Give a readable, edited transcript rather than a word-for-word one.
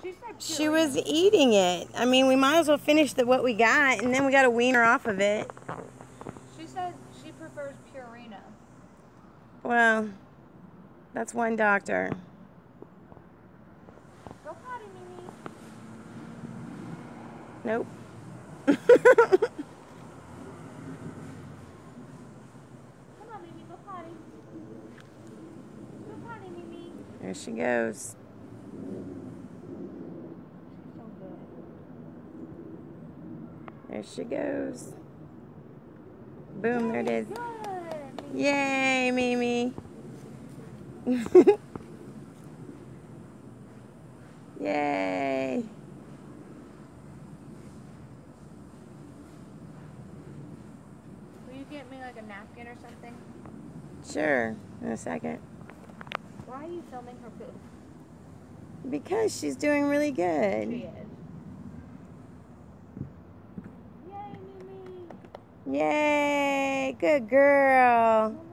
She was eating it. I mean, we might as well finish what we got, and then we got to wean her off of it. She said she prefers Purina. Well, that's one doctor. Go potty, Mimi. Nope. Come on, Mimi, go potty. Go potty, Mimi. There she goes. There she goes. Boom, there it is. Good. Yay, Mimi. Yay. Will you get me like a napkin or something? Sure, in a second. Why are you filming her poop? Because she's doing really good. She is. Yay, Mimi. Yay, good girl.